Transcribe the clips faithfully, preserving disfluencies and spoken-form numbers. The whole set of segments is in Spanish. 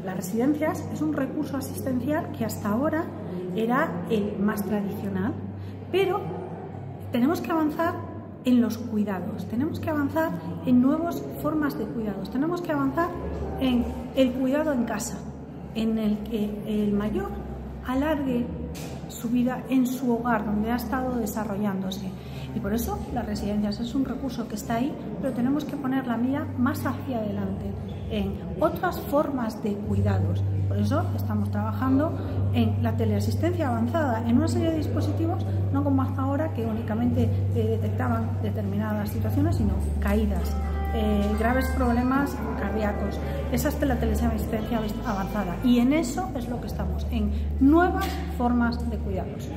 las residencias es un recurso asistencial que hasta ahora era el más tradicional, pero tenemos que avanzar en los cuidados, tenemos que avanzar en nuevas formas de cuidados, tenemos que avanzar en el cuidado en casa, en el que el mayor alargue su vida en su hogar, donde ha estado desarrollándose. Y por eso las residencias es un recurso que está ahí, pero tenemos que poner la mira más hacia adelante, en otras formas de cuidados. Por eso estamos trabajando en la teleasistencia avanzada, en una serie de dispositivos, no como hasta ahora, que únicamente eh, detectaban determinadas situaciones, sino caídas, eh, graves problemas cardíacos. Esa es la teleasistencia avanzada, y en eso es lo que estamos, en nuevas formas de cuidados.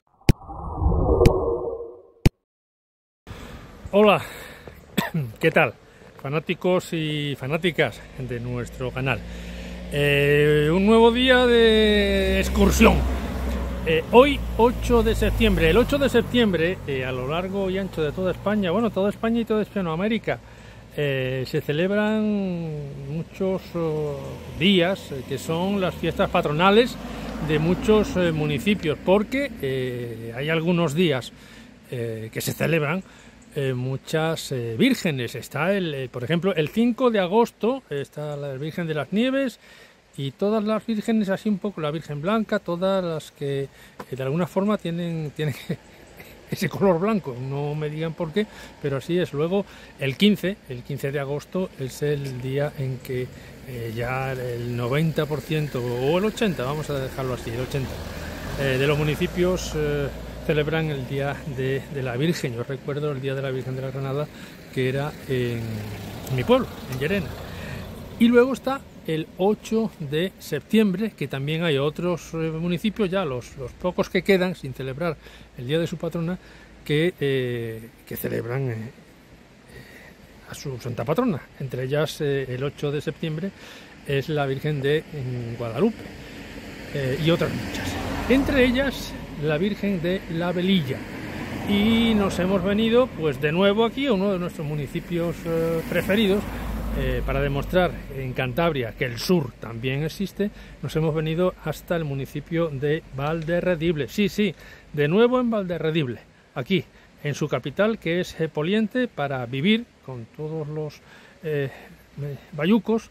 Hola, ¿qué tal? Fanáticos y fanáticas de nuestro canal. Eh, un nuevo día de excursión. Eh, hoy, ocho de septiembre. El ocho de septiembre, eh, a lo largo y ancho de toda España, bueno, toda España y toda Hispanoamérica, eh, se celebran muchos oh, días eh, que son las fiestas patronales de muchos eh, municipios, porque eh, hay algunos días eh, que se celebran Eh, muchas eh, vírgenes. Está el, eh, por ejemplo, el cinco de agosto está la Virgen de las Nieves, y todas las vírgenes, así un poco, la Virgen Blanca, todas las que eh, de alguna forma tienen, tienen ese color blanco, no me digan por qué, pero así es. Luego el quince, el quince de agosto es el día en que eh, ya el noventa por ciento o el ochenta, vamos a dejarlo así, el ochenta eh, de los municipios eh, celebran el Día de, de la Virgen. Yo recuerdo el Día de la Virgen de la Granada, que era en, en mi pueblo, en Llerena. Y luego está el ocho de septiembre, que también hay otros eh, municipios, ya los, los pocos que quedan sin celebrar el Día de su patrona, que, eh, que celebran eh, a su santa patrona. Entre ellas, eh, el ocho de septiembre es la Virgen de Guadalupe, eh, y otras muchas. Entre ellas, la Virgen de la Velilla. Y nos hemos venido pues de nuevo aquí a uno de nuestros municipios eh, preferidos, eh, para demostrar en Cantabria que el sur también existe. Nos hemos venido hasta el municipio de Valderredible. Sí, sí, de nuevo en Valderredible, aquí en su capital, que es eh, Poliente, para vivir con todos los eh, bayucos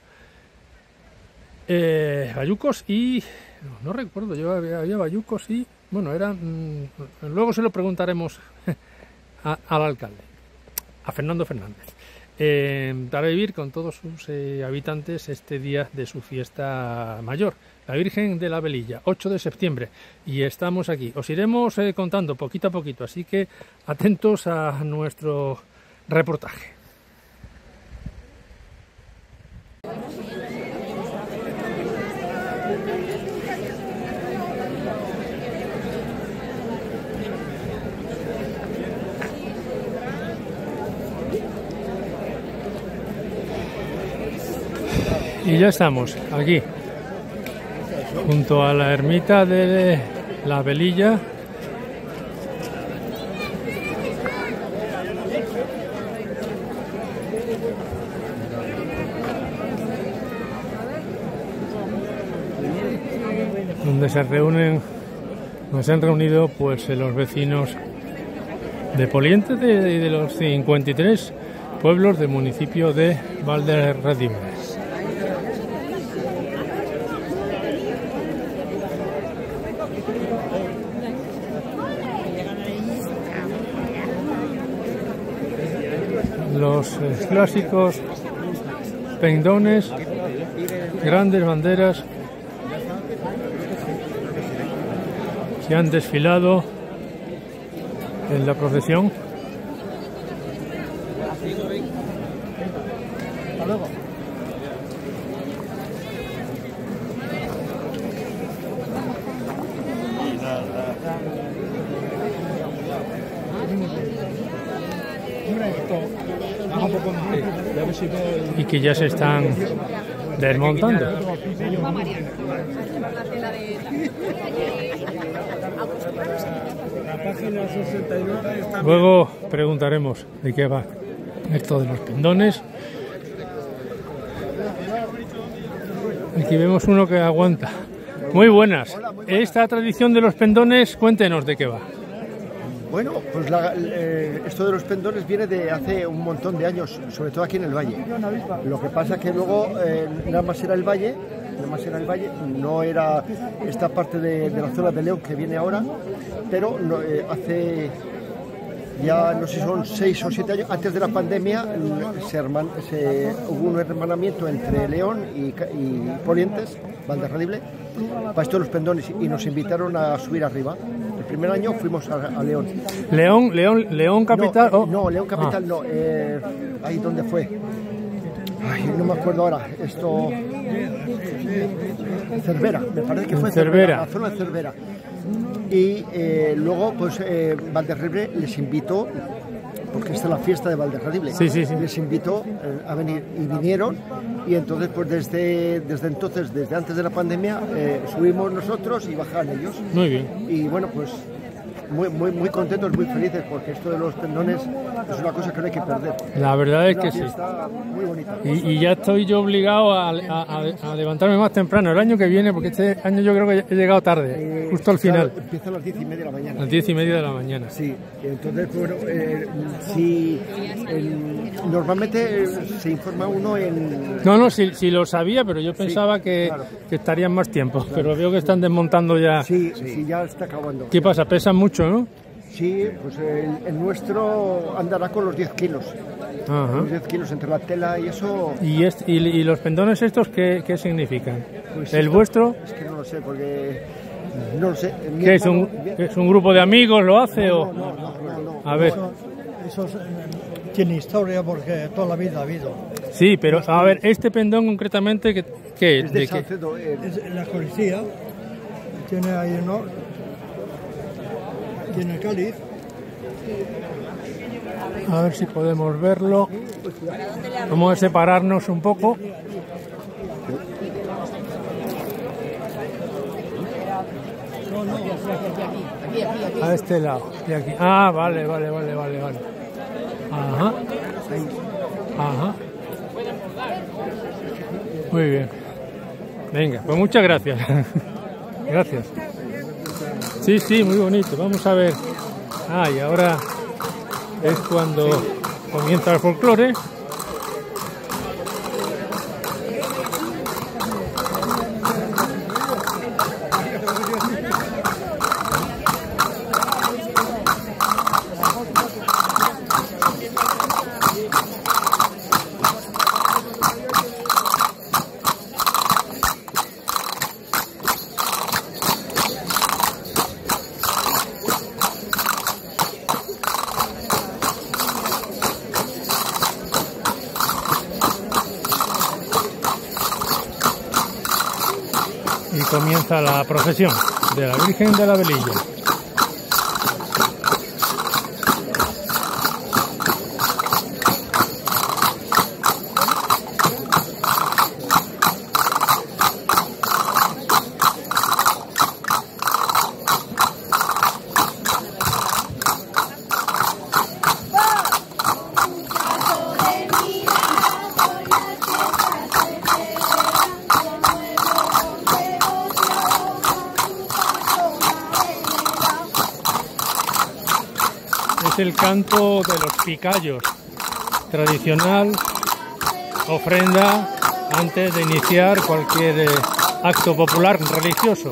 eh, bayucos y no, no recuerdo, yo había, había bayucos y bueno, era, mmm, luego se lo preguntaremos a, al alcalde, a Fernando Fernández, eh, para vivir con todos sus eh, habitantes este día de su fiesta mayor, la Virgen de la Velilla, ocho de septiembre, y estamos aquí. Os iremos eh, contando poquito a poquito, así que atentos a nuestro reportaje. Y ya estamos aquí, junto a la ermita de la Velilla. Donde se reúnen, donde se han reunido pues los vecinos de Poliente y de, de los cincuenta y tres pueblos del municipio de Valderredible. Los eh, clásicos pendones, grandes banderas que han desfilado en la procesión. Y que ya se están desmontando. Luego preguntaremos de qué va esto de los pendones. Aquí vemos uno que aguanta. Muy buenas. Esta tradición de los pendones, cuéntenos de qué va. Bueno, pues la, eh, esto de los pendones viene de hace un montón de años, sobre todo aquí en el Valle. Lo que pasa es que luego eh, nada más era el Valle, nada más era el Valle, no era esta parte de, de la zona de León que viene ahora, pero no, eh, hace ya no sé si son seis o siete años, antes de la pandemia se, herman, se hubo un hermanamiento entre León y, y Ponientes, Valderredible, para esto de los pendones, y nos invitaron a subir arriba. El primer año fuimos a, a León. León, León, León capital. No, oh. no León capital ah. no. Eh, ahí donde fue. Ay, no me acuerdo ahora. Esto. Cervera, me parece que fue Cervera. La zona de Cervera. Y eh, luego, pues, eh, Valderredible les invitó, porque esta es la fiesta de Valderredible. Sí, sí, sí. Les invitó eh, a venir y vinieron. Y entonces, pues desde, desde entonces, desde antes de la pandemia, eh, subimos nosotros y bajaban ellos. Muy bien. Y bueno, pues muy, muy, muy contentos, muy felices, porque esto de los pendones es una cosa que no hay que perder. La verdad es, es que sí. Muy bonita. Y, y ya estoy yo obligado a, a, a levantarme más temprano el año que viene, porque este año yo creo que he llegado tarde, eh, justo al final. Claro, empieza a las diez y media de la mañana. A las diez y media de la mañana. Sí, entonces, bueno, eh, si el, normalmente se informa uno en... No, no, si, si lo sabía, pero yo pensaba sí, que, claro. que estarían más tiempo, claro, pero veo que están desmontando ya. Sí, sí, ya está acabando. ¿Qué pasa? ¿Pesan mucho, no? Sí, pues el, el nuestro andará con los diez kilos. Ajá. Los diez kilos entre la tela y eso. ¿Y, es, y, y los pendones estos qué, qué significan? Pues ¿El esto, vuestro? Es que no lo sé, porque no lo sé. ¿Qué es un, es un grupo de amigos? ¿Lo hace no, o...? No, no, no, no, a ver. Eso, eso es, tiene historia porque toda la vida ha habido. Sí, pero a ver, este pendón concretamente, ¿qué, qué es? De de Salcedo, qué? Es la policía. Tiene ahí uno. Tiene el cáliz. A ver si podemos verlo. Vamos a separarnos un poco. A este lado, de aquí. Ah, vale, vale, vale, vale, vale. Ajá. Ajá. Muy bien. Venga, pues muchas gracias. Gracias. Sí, sí, muy bonito. Vamos a ver. Ah, y ahora es cuando comienza el folclore. Y comienza la procesión de la Virgen de la Velilla. Es el canto de los picayos, tradicional ofrenda antes de iniciar cualquier eh, acto popular religioso.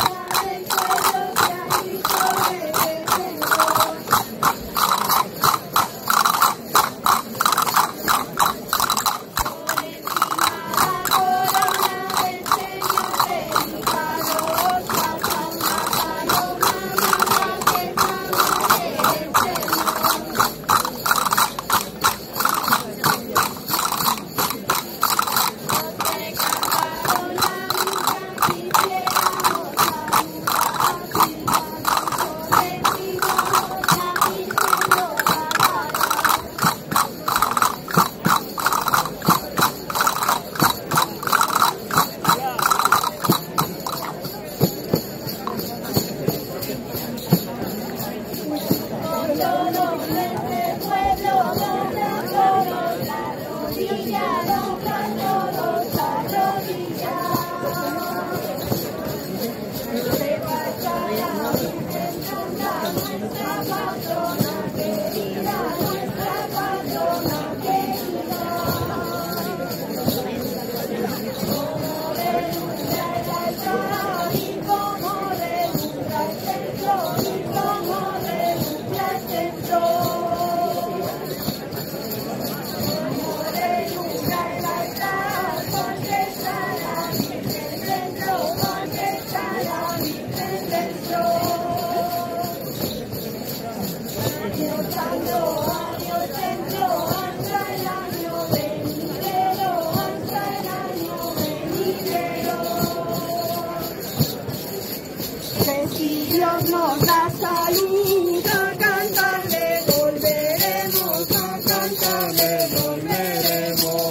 Dios nos da salud, a cantarle volveremos, a cantarle volveremos.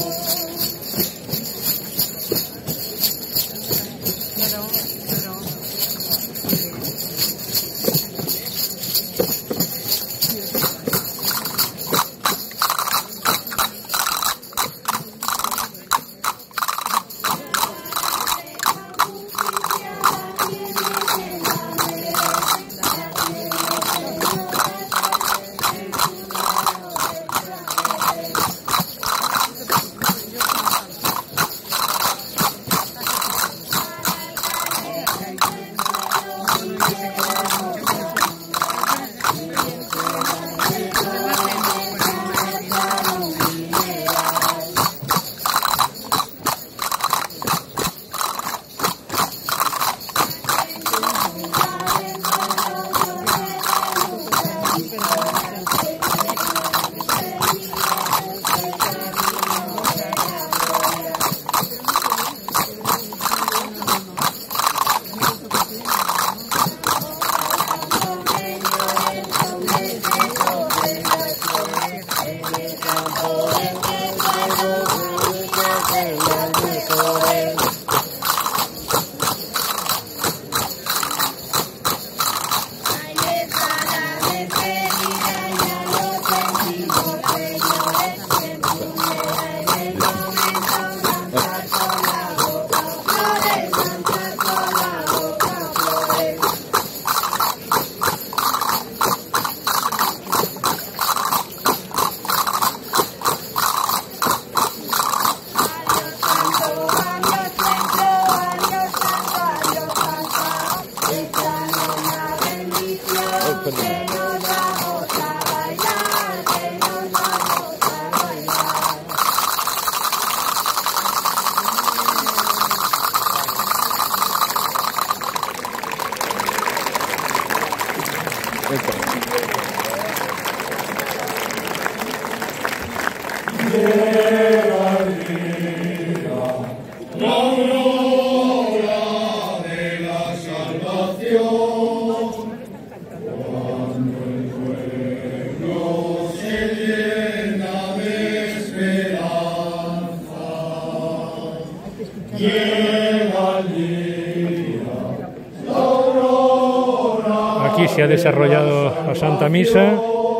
Aquí se ha desarrollado la Santa Misa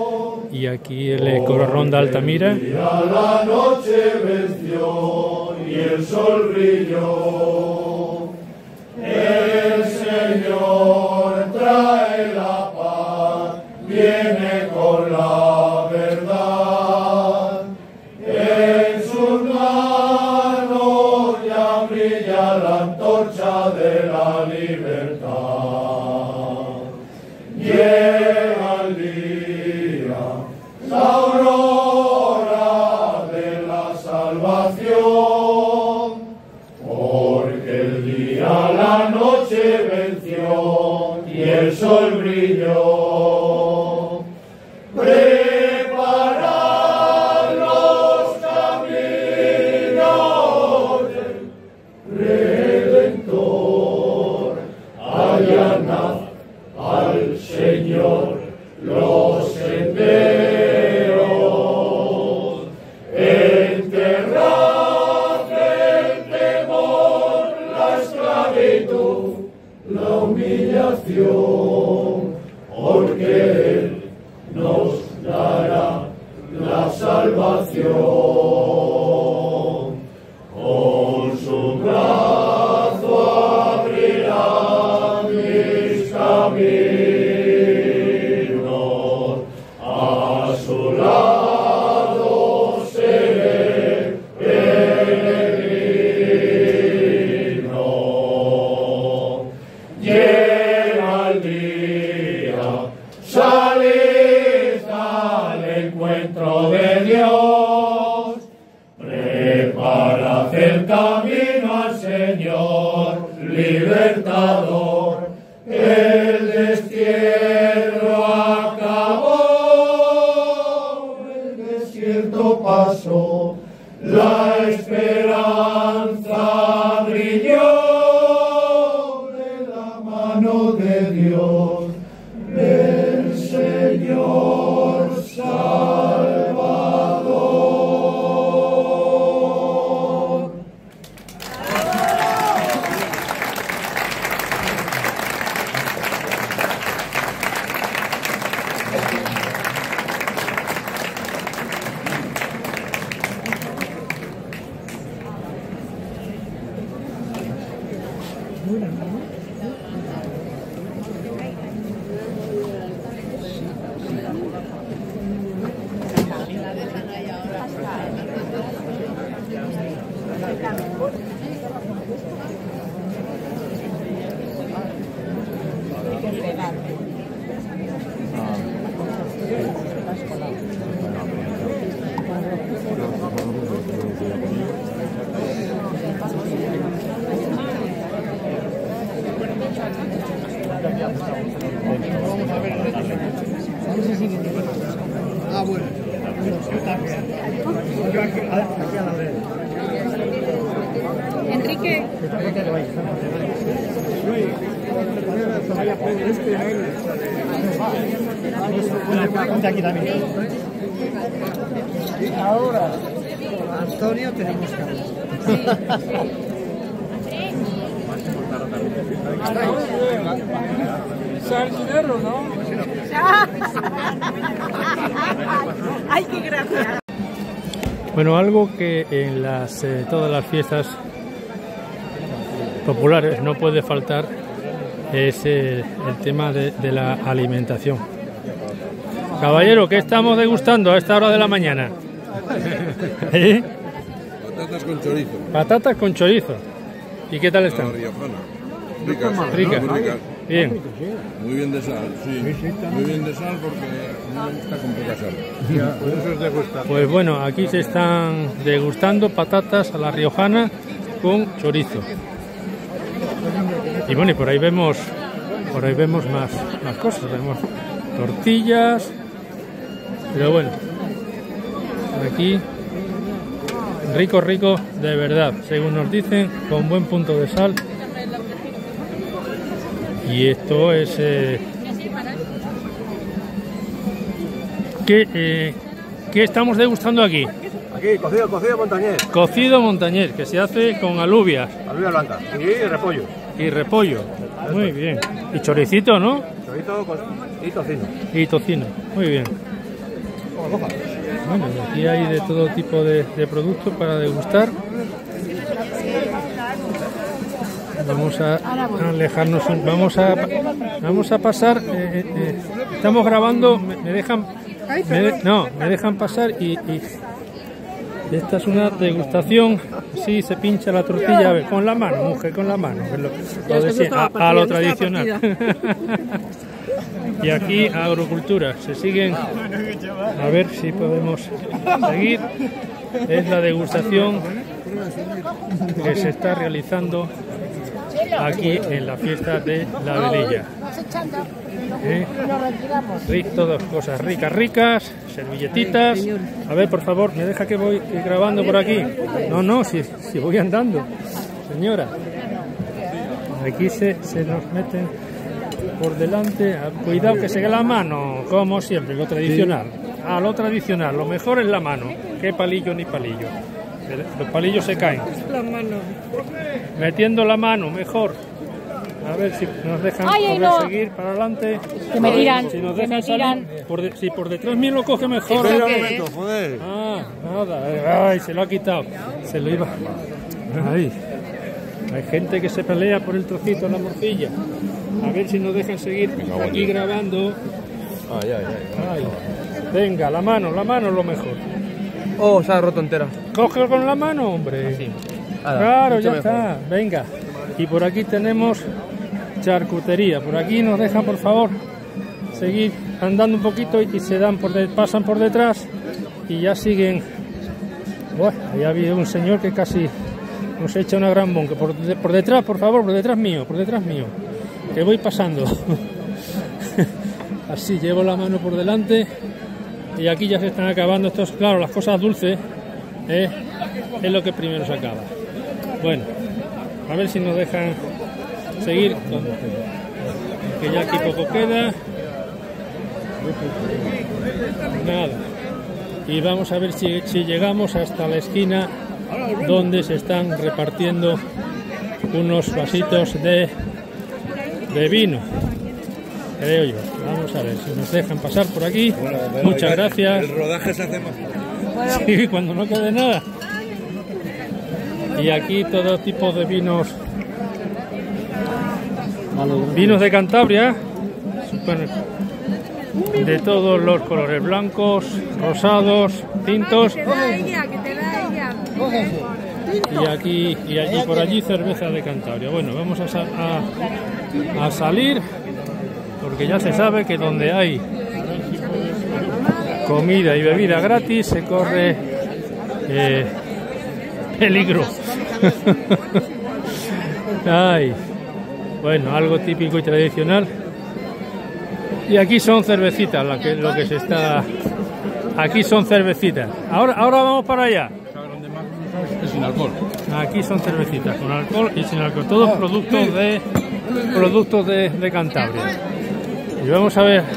y aquí el coro ronda Altamira. La noche venció y el sol brilló. El Señor trae la paz, viene con la verdad. En sus manos ya brilla la antorcha de la libertad. Llega el día, la aurora de la salvación, porque el día la noche venció y el sol brilló. Preparad los caminos del Redentor, allanad al Señor los senderos, enterrad el temor, la esclavitud, la humillación, porque Él nos dará la salvación. Con su brazo abrirá mis caminos, a su lado seré peregrino. Llega el día, salid al encuentro de Dios, preparad el camino al Señor libertador. El destierro acabó, el desierto pasó, la esperanza brilló de la mano de Dios. Ah, bueno. Yo también. Yo aquí, aquí a la vez. Enrique. Ponte aquí también. Ahora, Antonio, tenemos que hablar. Sardinero, ¿no? ¡Ay, qué gracia! Bueno, algo que en las eh, todas las fiestas populares no puede faltar es eh, el tema de, de la alimentación. Caballero, ¿qué estamos degustando a esta hora de la mañana? ¿Eh? Patatas con chorizo. Patatas con chorizo. ¿Y qué tal A están? la riojana. Ricas. Ricas. Muy ricas. Bien. Muy bien de sal, sí. Muy bien de sal porque no me gusta con poca sal. Pues eso es degustación. Pues bueno, aquí se están degustando patatas a la riojana con chorizo. Y bueno, y por ahí vemos, por ahí vemos más, más cosas. Vemos tortillas. Pero bueno, aquí rico, rico de verdad, según nos dicen, con buen punto de sal. Y esto es eh, ¿qué, eh, ¿qué estamos degustando aquí? Aquí, cocido, cocido montañés, Cocido montañés, que se hace con alubias alubia blanca y repollo. y repollo. Muy bien. Y choricito, ¿no? Chorizo y tocino. Y tocino. Muy bien. Bueno, y aquí hay de todo tipo de, de productos para degustar. Vamos a alejarnos, un- vamos a vamos a pasar. eh, eh, eh, estamos grabando, me, me dejan, me de- no, me dejan pasar y, y esta es una degustación. Sí, se pincha la tortilla, a ver, con la mano, mujer, con la mano. Lo, lo de sie- a, a lo tradicional. Y aquí agrocultura, se siguen, a ver si podemos seguir. Es la degustación que se está realizando aquí en la fiesta de la velilla. ¿Eh? Ri- Todas cosas ricas, ricas, servilletitas. A ver, por favor, me deja que voy grabando por aquí. No, no, si, si voy andando, señora. Aquí se, se nos meten por delante. Ah, cuidado que se ve la mano, como siempre, lo tradicional. Ah, lo tradicional, lo mejor es la mano. Qué palillo ni palillo. Los palillos se caen. La mano. Metiendo la mano, mejor. A ver si nos dejan Ay, ay, poder no. seguir para adelante. Que me tiran, Si nos que dejan me tiran. salir, por de- si por detrás mío lo coge mejor. ¿Eso qué es? Joder. Ah, nada. Ay, se lo ha quitado. Se lo iba. Ay. Hay gente que se pelea por el trocito de la morcilla. A ver si nos dejan seguir aquí grabando. Ay, ay, ay. Ay. Venga, la mano, la mano es lo mejor. Oh, se ha roto entera. Cógelo con la mano, hombre. Claro, ya está. Venga. Y por aquí tenemos charcutería. Por aquí nos dejan, por favor, seguir andando un poquito y se dan por de- pasan por detrás y ya siguen. Bueno, ahí había un señor que casi nos echa una gran bonca. Por, de- por detrás, por favor, por detrás mío, por detrás mío. Que voy pasando. Así, llevo la mano por delante. Y aquí ya se están acabando estos, claro, las cosas dulces, ¿eh? Es lo que primero se acaba. Bueno, a ver si nos dejan seguir, con- que ya aquí poco queda. Nada. Y vamos a ver si, si llegamos hasta la esquina donde se están repartiendo unos vasitos de, de vino. Creo yo. Vamos a ver si nos dejan pasar por aquí. Muchas gracias. El rodaje se hace más. Sí, cuando no quede nada. Y aquí todo tipo de vinos Vinos de Cantabria, bueno, de todos los colores, blancos, rosados, tintos. Y aquí y allí por allí cerveza de Cantabria. Bueno, vamos a, sa a, a salir, porque ya se sabe que donde hay comida y bebida gratis se corre eh, peligro. Ay, bueno, algo típico y tradicional. Y aquí son cervecitas, lo que, lo que se está. Aquí son cervecitas. Ahora, ahora vamos para allá. Sin alcohol. Aquí son cervecitas con alcohol y sin alcohol, todos productos de productos de, de Cantabria. Y vamos a ver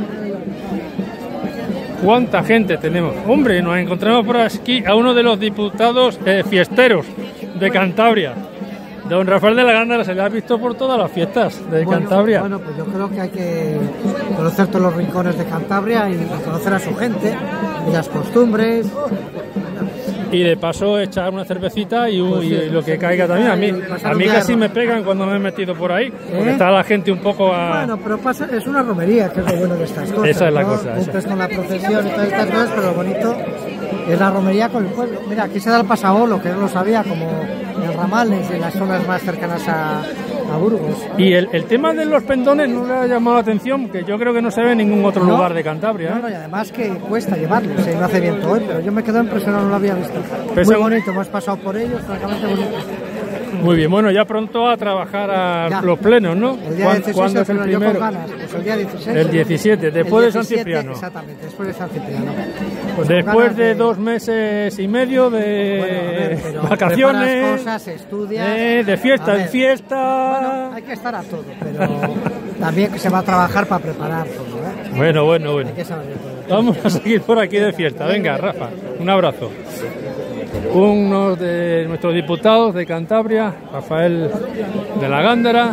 cuánta gente tenemos. Hombre, nos encontramos por aquí a uno de los diputados eh, fiesteros de Cantabria. Don Rafael de la Gándara, se le ha visto por todas las fiestas de bueno, Cantabria. Bueno, pues yo creo que hay que conocer todos los rincones de Cantabria y conocer a su gente y las costumbres. Y de paso echar una cervecita y, un, pues sí, y lo que caiga también. A mí, a mí casi me pegan cuando me he metido por ahí, porque ¿Eh? está la gente un poco a... Bueno, pero pasa, es una romería, que es lo bueno de estas cosas. Esa es la ¿no? cosa. Cumples esa. con la procesión y todas estas cosas, pero lo bonito es la romería con el pueblo. Mira, aquí se da el pasaolo, que no lo sabía, como en Ramales, en las zonas más cercanas a, a Burgos. Y el, el tema de los pendones no le ha llamado la atención, que yo creo que no se ve en ningún otro no, lugar de Cantabria. ¿eh? No, no, y además que cuesta llevarlos, ¿eh? No hace viento hoy, pero yo me quedo impresionado, no lo había visto. Pero muy bonito, hemos pasado por ellos, francamente bonito. Muy bien, bueno, ya pronto a trabajar a ya. los plenos, ¿no? El día dieciséis, ¿cuándo es el primero? Yo con ganas, pues el día dieciséis. El diecisiete, después el diecisiete, de San Cipriano. Exactamente, después de San Cipriano. Pues después de, de dos meses y medio de bueno, ver, vacaciones, cosas, estudias, eh, de fiesta en fiesta. Bueno, hay que estar a todo, pero también que se va a trabajar para preparar todo, ¿eh? Bueno, bueno, bueno. Hay que saber todo. Vamos a seguir por aquí de fiesta. Venga, Rafa, un abrazo. Uno de nuestros diputados de Cantabria, Rafael de la Gándara,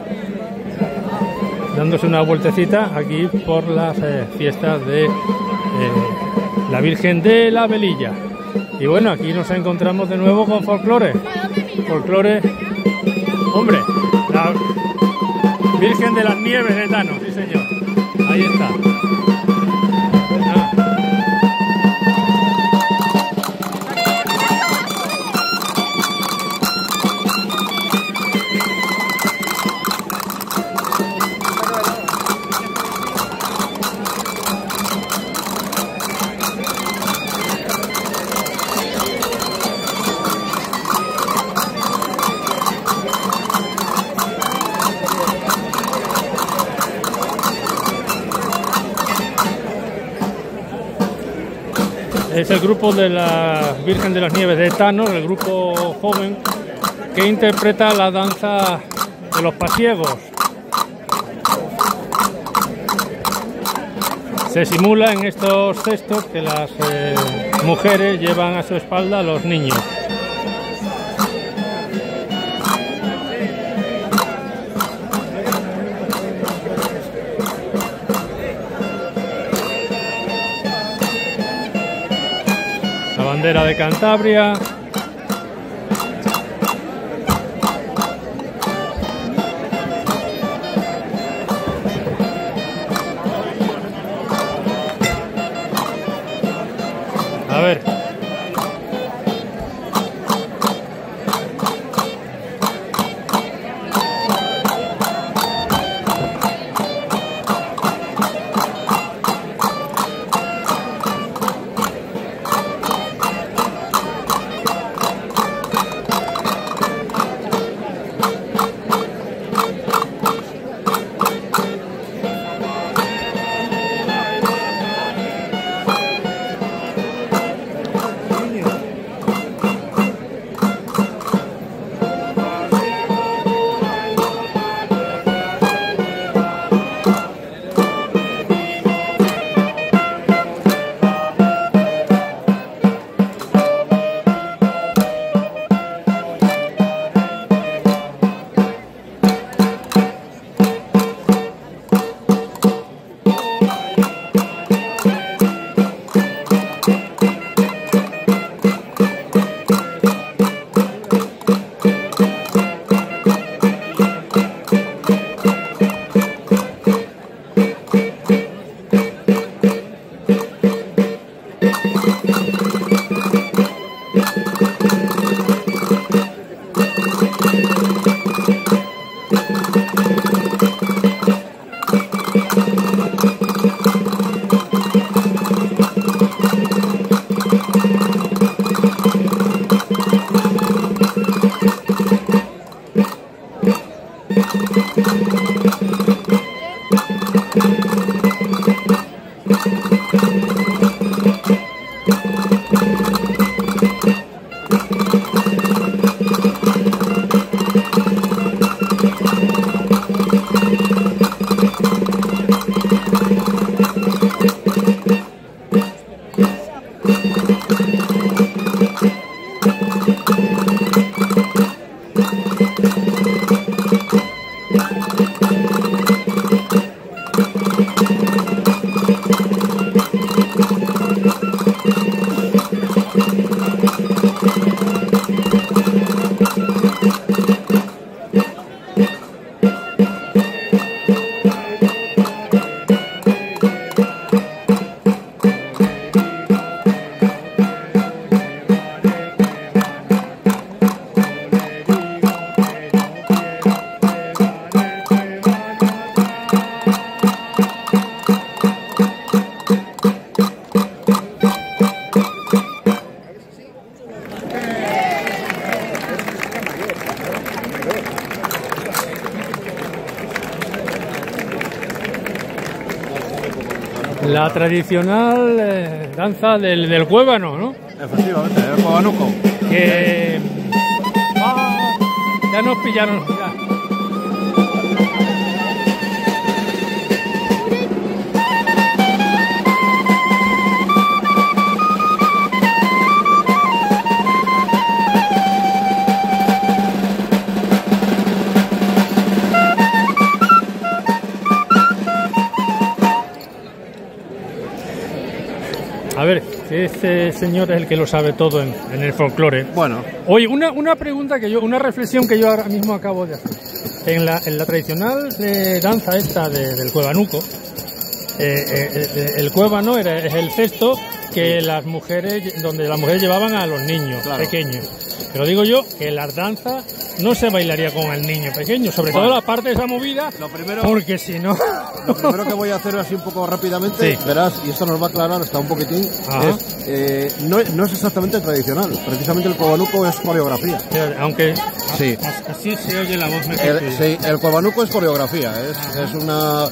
dándose una vueltecita aquí por las eh, fiestas de eh, la Virgen de la Velilla. Y bueno, aquí nos encontramos de nuevo con folclore. Folclore, hombre, la Virgen de las Nieves de Tano, sí señor. Ahí está. Es el grupo de la Virgen de las Nieves de Tano, el grupo joven que interpreta la danza de los pasiegos. Se simula en estos cestos que las eh, mujeres llevan a su espalda a los niños. Bandera de Cantabria. A ver. La tradicional eh, danza del, del cuébano, ¿no? Efectivamente, el cuevanuco. Que... Ah, ya nos pillaron, ya. A ver, este señor es el que lo sabe todo en, en el folclore. Bueno. Oye, una, una pregunta que yo, una reflexión que yo ahora mismo acabo de hacer. En la, en la tradicional eh, danza esta de, del cuevanuco, eh, eh, el cuébano era, es el cesto que las mujeres, donde las mujeres llevaban a los niños claro. pequeños. Pero digo yo que la danza no se bailaría con el niño pequeño, sobre bueno, todo la parte de esa movida, lo primero, porque si no... Lo primero que voy a hacer así un poco rápidamente, sí. verás, y esto nos va a aclarar hasta un poquitín, es, eh, no, no es exactamente tradicional, precisamente el cuevanuco es coreografía. Aunque sí. así se oye la voz mejor. El, sí, el cuevanuco es coreografía, es, es una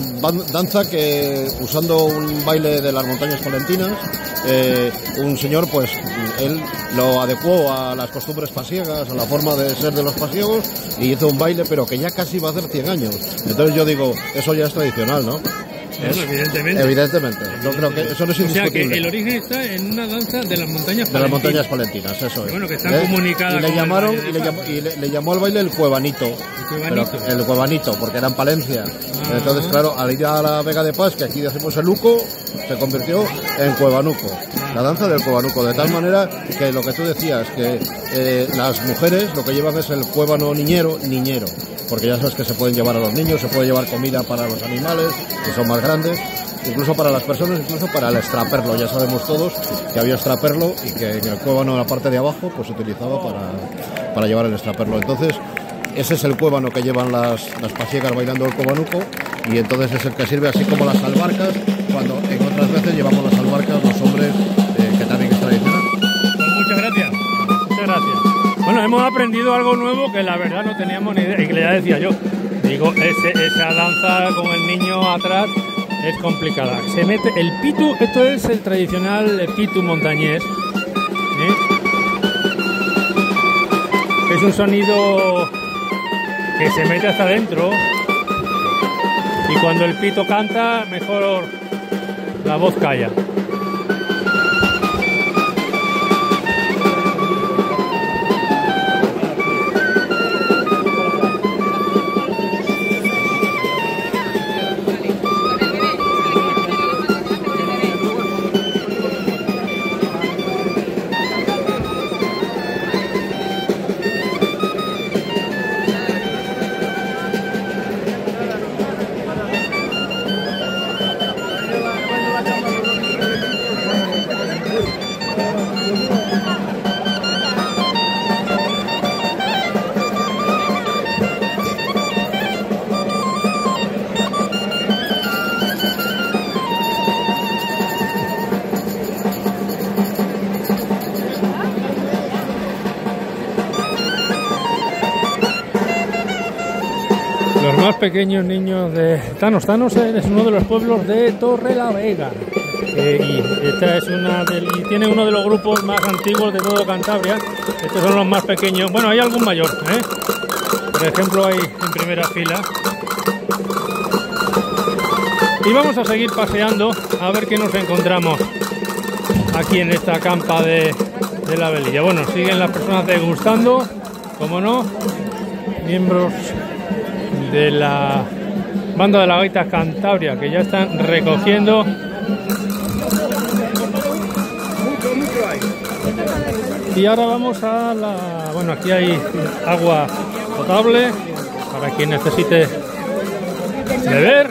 danza que usando un baile de las montañas palentinas, eh, un señor pues él lo adecuó a las costumbres pasiegas, a la forma de ser de los pasiegos y hizo un baile pero que ya casi va a hacer cien años. Entonces yo digo, eso ya es tradicional, ¿no? Es, bueno, evidentemente. Evidentemente. Yo creo que eso no es indiscutible. O sea, que el origen está en una danza de las montañas palentinas. De las montañas palentinas, eso es. Bueno, que están ¿Eh? comunicadas. Y le llamaron, y le llamó, y le, le llamó al baile el cuevanito. El cuevanito. Pero, el cuevanito, porque era en Palencia. Ah. Entonces, claro, al ir a la Vega de Paz, que aquí hacemos el luco, se convirtió en cuevanuco. La danza del cuevanuco. De tal manera que lo que tú decías, que eh, las mujeres lo que llevan es el cuébano niñero, niñero. Porque ya sabes que se pueden llevar a los niños, se puede llevar comida para los animales, que son más grandes. Incluso para las personas, incluso para el extraperlo. Ya sabemos todos que había extraperlo y que en el cuébano, en la parte de abajo, pues se utilizaba para, para llevar el extraperlo. Entonces, ese es el cuébano que llevan las, las pasiegas bailando el cuevanuco y entonces es el que sirve así como las albarcas, cuando en otras veces llevamos las albarcas los hombres, eh, que también es tradicional. Pues muchas gracias. Muchas gracias. Bueno, hemos aprendido algo nuevo que la verdad no teníamos ni idea y que ya decía yo. Digo, ese, esa danza con el niño atrás es complicada. Se mete el pitu, esto es el tradicional pitu montañés. ¿eh? Es un sonido que se mete hasta adentro y cuando el pito canta, mejor la voz calla. Los más pequeños niños de Tanos. Tanos es uno de los pueblos de Torrelavega. Eh, y esta es una del, y tiene uno de los grupos más antiguos de todo Cantabria. Estos son los más pequeños. Bueno, hay algún mayor, ¿eh? Por ejemplo, hay en primera fila. Y vamos a seguir paseando a ver qué nos encontramos aquí en esta campa de, de la Velilla. Bueno, siguen las personas degustando, como no, miembros de la banda de la gaita Cantabria, que ya están recogiendo. Y ahora vamos a la... Bueno, aquí hay agua potable para quien necesite beber.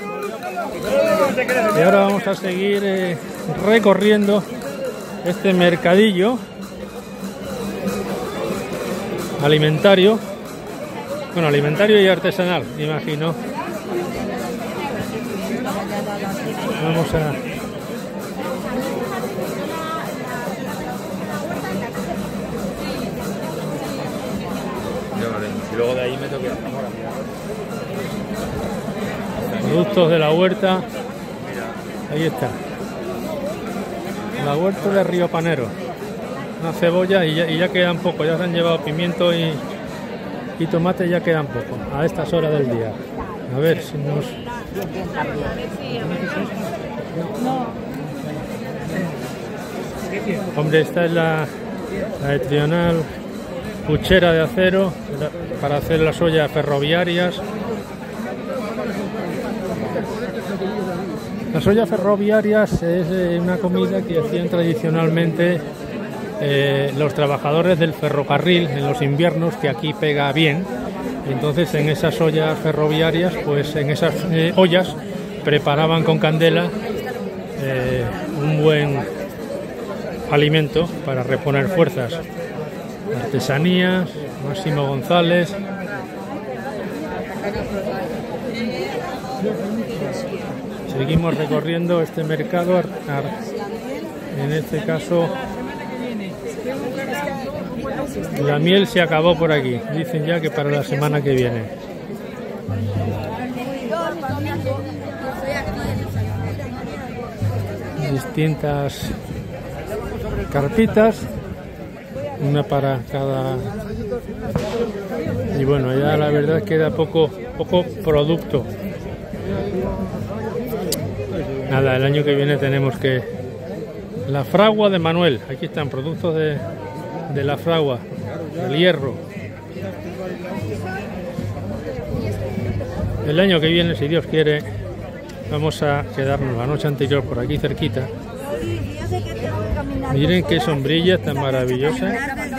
Y ahora vamos a seguir eh, recorriendo este mercadillo alimentario. Bueno, alimentario y artesanal, me imagino. Vamos a... Y luego de ahí me toqué a Zamora. Productos de la huerta. Ahí está. La huerta de Río Panero. Una cebolla y ya, y ya quedan poco. Ya se han llevado pimiento y, y tomate, ya quedan poco. A estas horas del día. A ver si nos... Hombre, esta es la, la tradicional puchera de acero para hacer las ollas ferroviarias. Las ollas ferroviarias es una comida que hacían tradicionalmente eh, los trabajadores del ferrocarril en los inviernos, que aquí pega bien. Entonces en esas ollas ferroviarias, pues en esas eh, ollas preparaban con candela eh, un buen alimento para reponer fuerzas. Artesanías, Máximo González. Seguimos recorriendo este mercado, en este caso la miel se acabó por aquí, dicen ya que para la semana que viene. Distintas carpitas, una para cada, y bueno, ya la verdad queda poco, poco producto. Nada, el año que viene tenemos que... La fragua de Manuel, aquí están productos de, de la fragua, el hierro. El año que viene, si Dios quiere, vamos a quedarnos la noche anterior por aquí cerquita. Miren qué sombrillas tan maravillosas.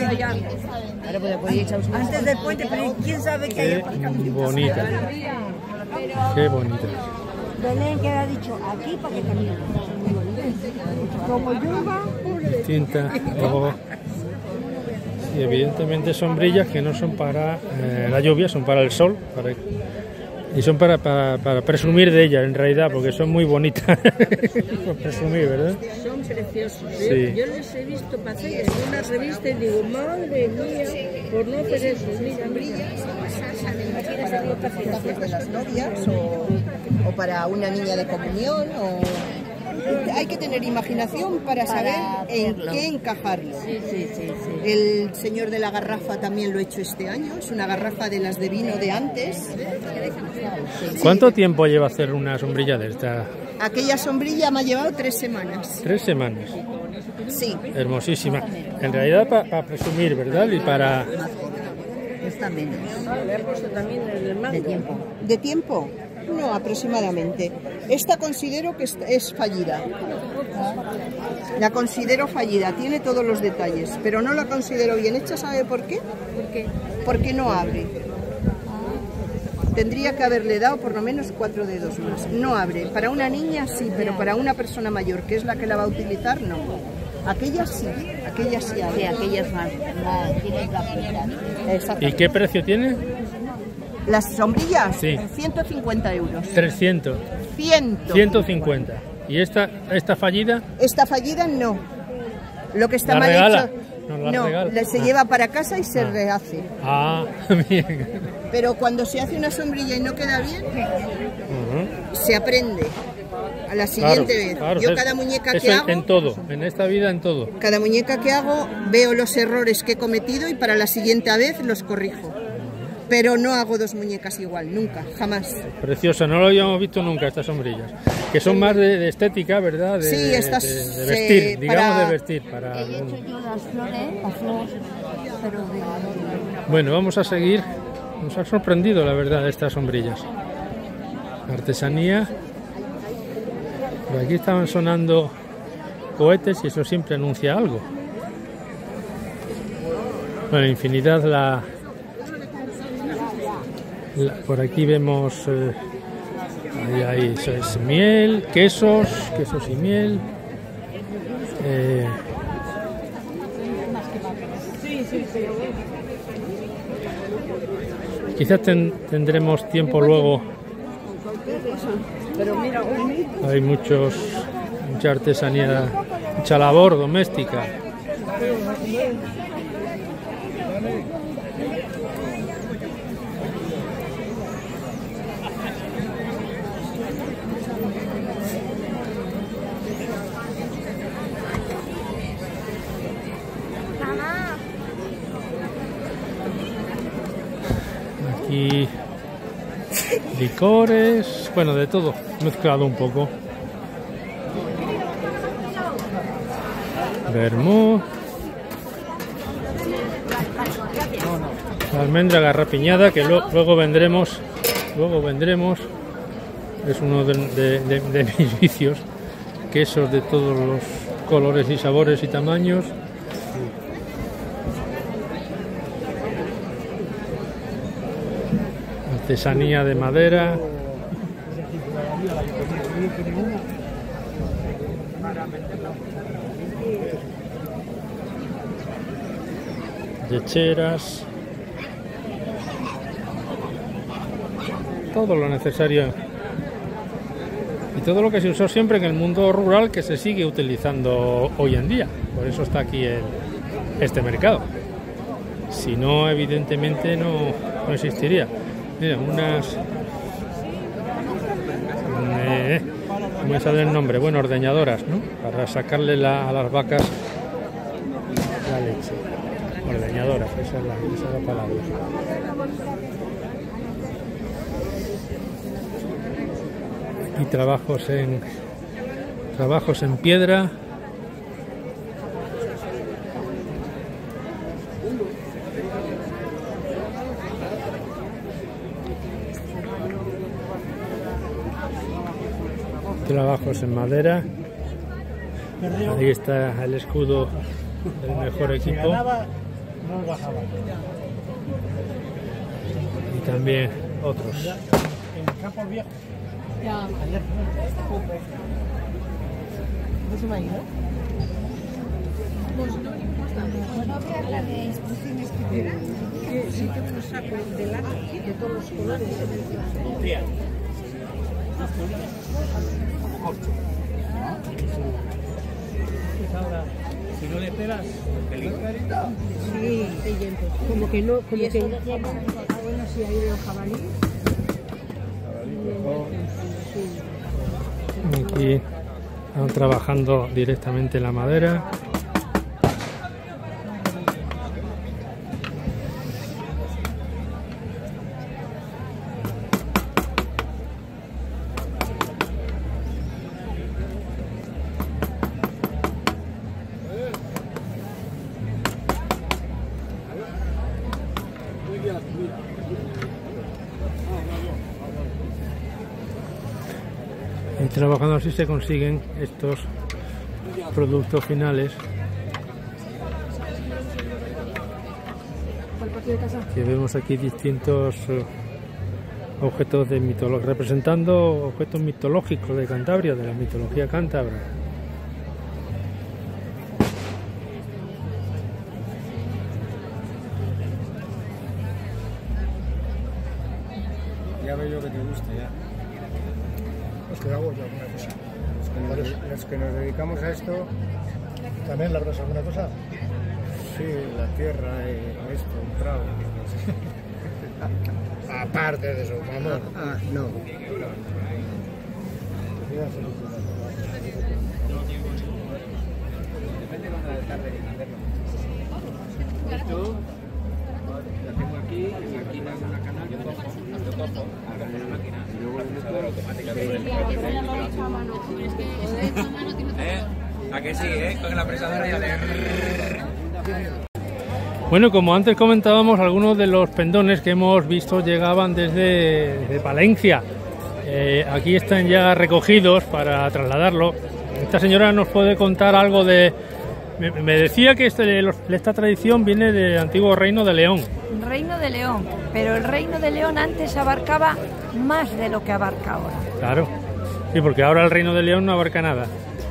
Antes del puente, pero quién sabe qué hay. Qué bonita. Qué bonita. Belén que ha dicho aquí para que camine. Como llueva. Distinta. Luego, y evidentemente sombrillas que no son para eh, la lluvia, son para el sol. Para, y son para, para, para presumir de ellas en realidad, porque son muy bonitas. Por presumir, ¿verdad? Son preciosos. Sí. ¿eh? Yo les he visto pasar en una revista y digo, madre mía, por no hacer eso, mira, mira. De las novias o, o para una niña de comunión o... Hay que tener imaginación para saber para en qué encajarlo. Sí, sí, sí, sí. El señor de la garrafa también lo he hecho este año, es una garrafa de las de vino de antes. ¿Cuánto tiempo lleva hacer una sombrilla de esta? Aquella sombrilla me ha llevado tres semanas. Tres semanas. Sí. Hermosísima. En realidad para pa presumir, ¿verdad? Y para... Esta menos. ¿De tiempo? ¿De tiempo? No, aproximadamente. Esta considero que es, es fallida. La considero fallida, tiene todos los detalles, pero no la considero bien hecha. ¿Sabe por qué? ¿Por qué? Porque no abre. Tendría que haberle dado por lo menos cuatro dedos más. No abre. Para una niña sí, pero para una persona mayor, que es la que la va a utilizar, no. Aquella sí, aquella sí abre. Sí, aquella es más, más tiene la punta. ¿Y qué precio tiene? Las sombrillas, sí. ciento cincuenta euros. trescientos. cien. ciento cincuenta. ¿Y esta, esta fallida? Esta fallida no. Lo que está ¿La mal regala? hecho, nos las No, regala. le- se Ah. lleva para casa y se Ah. rehace. Ah, bien. Pero cuando se hace una sombrilla y no queda bien, Ujú. se aprende a la Claro, siguiente vez. claro, Yo es- cada muñeca eso que en- hago, en todo, en esta vida en todo. cada muñeca que hago veo los errores que he cometido y para la siguiente vez los corrijo. Pero no hago dos muñecas igual, nunca, jamás. Preciosa, no lo habíamos visto nunca estas sombrillas. Que son más de, de estética, ¿verdad? De, Sí, estas, de, de eh, vestir, digamos para- de vestir. Para He hecho yo las flores, las flores, pero de... Bueno, vamos a seguir. Nos ha sorprendido, la verdad, estas sombrillas. Artesanía. Por aquí estaban sonando cohetes y eso siempre anuncia algo. Bueno, infinidad la... la- por aquí vemos... eh, ahí hay eso es miel, quesos, quesos y miel. Eh, Quizás ten- tendremos tiempo luego. Hay muchos, mucha artesanía, mucha labor doméstica. Aquí licores, bueno, de todo, mezclado un poco. Vermú. La almendra garrapiñada que lo- luego vendremos, luego vendremos, es uno de, de- de- de mis vicios, quesos de todos los colores y sabores y tamaños. Artesanía de madera. Lecheras. Todo lo necesario. Y todo lo que se usó siempre en el mundo rural que se sigue utilizando hoy en día. Por eso está aquí el, este mercado. Si no, evidentemente no, no existiría. Mira, unas... Eh, ¿cómo me sale el nombre? Bueno, ordeñadoras, ¿no? Para sacarle la- a las vacas la leche. Ordeñadoras, esa es la, esa es la palabra. Y trabajos en trabajos en piedra. Trabajos en madera. Ahí está el escudo del mejor equipo. Y también otros. En Campo Viejo. Ayer. ¿No se me ha ido? La de instrucciones que te dan. Que sí que un saco de lana de todos los colores. Si no le esperas, Sí, como que no, como que bueno, si hay los jabalíes. Aquí están trabajando directamente la madera. Y trabajando así se consiguen estos productos finales que vemos aquí distintos eh, objetos de mitología, representando objetos mitológicos de Cantabria, de la mitología cántabra. Ya veo yo que te gusta ya. pues que hago yo alguna cosa. Los que, nos, los que nos dedicamos a esto, ¿También largas alguna cosa? Sí, la tierra y esto, un prado. Aparte de eso, vamos. Ah, no. Esto la tengo aquí y aquí la hago una canal, yo cojo, yo cojo, hago una máquina y luego el procesador automáticamente. ¿Eh? ¿A que sí, eh? Con la presadora ya de... Bueno, como antes comentábamos, algunos de los pendones que hemos visto llegaban desde, desde Palencia. Eh, aquí están ya recogidos para trasladarlo. Esta señora nos puede contar algo de... Me, me decía que este, esta tradición viene del antiguo Reino de León. Reino de León, pero el Reino de León antes abarcaba más de lo que abarca ahora. Claro, sí, porque ahora el Reino de León no abarca nada.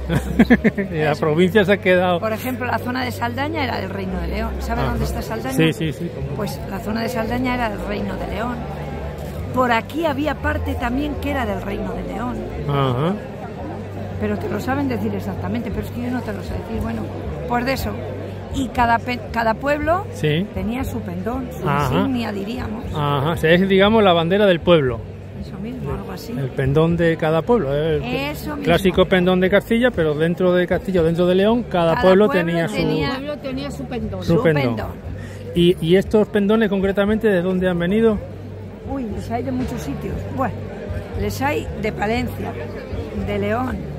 La provincia se ha quedado... Por ejemplo, la zona de Saldaña era del Reino de León. ¿Sabes dónde está Saldaña? Sí, sí, sí. Pues la zona de Saldaña era del Reino de León. Por aquí había parte también que era del Reino de León. Ajá. Pero te lo saben decir exactamente, pero es que yo no te lo sé decir. Bueno, pues de eso. Y cada, cada pueblo sí. tenía su pendón, su Ajá. insignia, diríamos. Ajá, es, digamos, la bandera del pueblo. Eso mismo, algo así. El pendón de cada pueblo. El Eso mismo. Clásico pendón de Castilla, pero dentro de Castilla, dentro de León, cada, cada pueblo, pueblo tenía, tenía, su, pueblo tenía su pendón. Su, su pendón. pendón. ¿Y, ¿Y estos pendones concretamente de dónde han venido? Uy, les hay de muchos sitios. Bueno, les hay de Palencia, de León.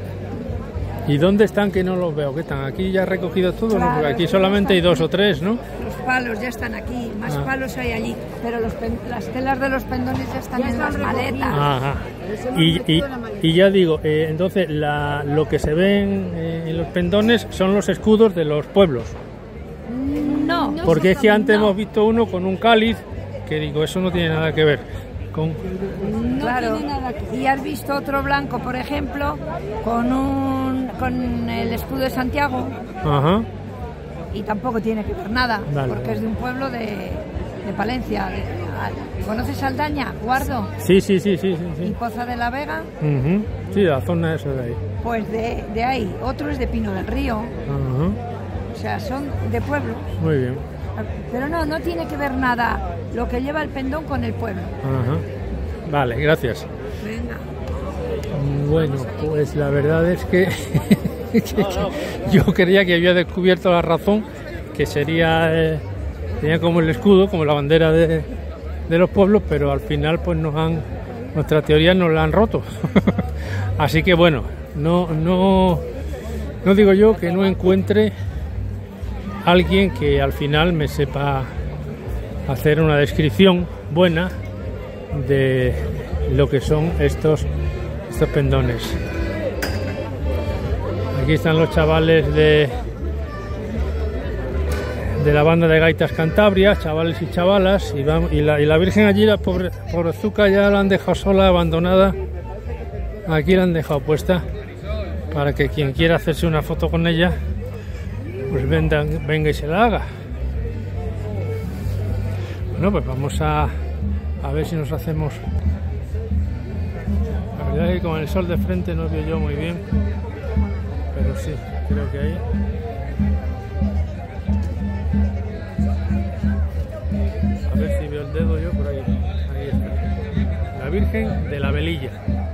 ¿Y dónde están que no los veo? ¿Qué están? ¿Aquí ya recogidos todos? Claro, ¿no? Porque aquí solamente hay dos o tres, ¿no? Los palos ya están aquí, más ah. palos hay allí, pero los las telas de los pendones ya están ya en las maletas. Ajá. Y, y, y ya digo, eh, entonces la, lo que se ven eh, en los pendones son los escudos de los pueblos. No. Porque es que antes no. hemos visto uno con un cáliz, que digo, eso no tiene nada que ver. Con... No claro. tiene nada que ver. Y has visto otro blanco, por ejemplo, con un con el escudo de Santiago. Ajá. Y tampoco tiene que ver nada, vale, porque vale. es de un pueblo de, de Palencia. De, ¿conoces Saldaña, Guardo? Sí, sí, sí, sí, sí, sí. ¿Y Poza de la Vega? Uh-huh. Sí, la zona esa de ahí. Pues de, de ahí. Otro es de Pino del Río. Ajá. O sea, son de pueblo. Muy bien. Pero no, no tiene que ver nada lo que lleva el pendón con el pueblo. Ajá. Vale, gracias. Venga. Bueno, pues la verdad es que, que, que yo creía que había descubierto la razón, que sería, eh, tenía como el escudo, como la bandera de, de los pueblos, pero al final pues nos han, nuestra teoría nos la han roto. Así que bueno, no, no, no digo yo que no encuentre alguien que al final me sepa hacer una descripción buena de lo que son estos, estos pendones. Aquí están los chavales de, de la banda de gaitas Cantabria, chavales y chavalas, y, vamos, y, la, y la Virgen allí, la pobre, pobrezuca, ya la han dejado sola, abandonada. Aquí la han dejado puesta para que quien quiera hacerse una foto con ella pues venga, venga y se la haga. Bueno, pues vamos a, a ver si nos hacemos. La verdad es que con el sol de frente no veo yo muy bien, pero sí, creo que ahí. A ver si veo el dedo yo por ahí. Ahí está. La Virgen de la Velilla.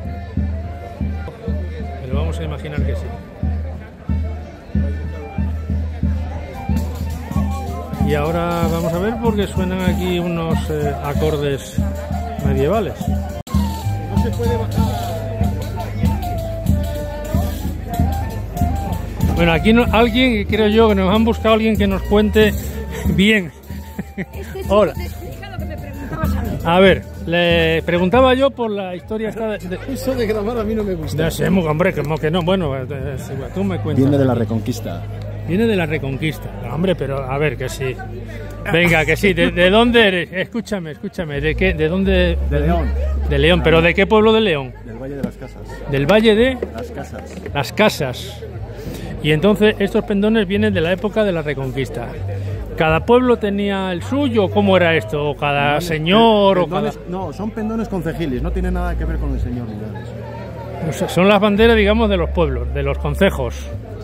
Pero vamos a imaginar que sí. Y ahora vamos a ver porque suenan aquí unos eh, acordes medievales. No se puede bajar. Bueno, aquí no, alguien, creo yo, que nos han buscado a alguien que nos cuente bien. Hola. A ver, le preguntaba yo por la historia esta de, de... Eso de grabar a mí no me gusta. No sé, hombre, como que no. Bueno, tú me cuentas. Viene de la Reconquista. Viene de la Reconquista. Hombre, pero a ver, que sí. Venga, que sí. ¿De, de dónde eres? Escúchame, escúchame. ¿De qué? ¿De dónde? De León. De León, pero ¿de qué pueblo de León? Del Valle de las Casas. ¿Del Valle de? Las Casas. Las Casas. Y entonces estos pendones vienen de la época de la Reconquista. ¿Cada pueblo tenía el suyo? ¿Cómo era esto? ¿O cada pendones, señor? Pendones, o cada... No, son pendones concejiles, no tiene nada que ver con el señor ni nada de eso. O sea, son las banderas, digamos, de los pueblos, de los concejos. Está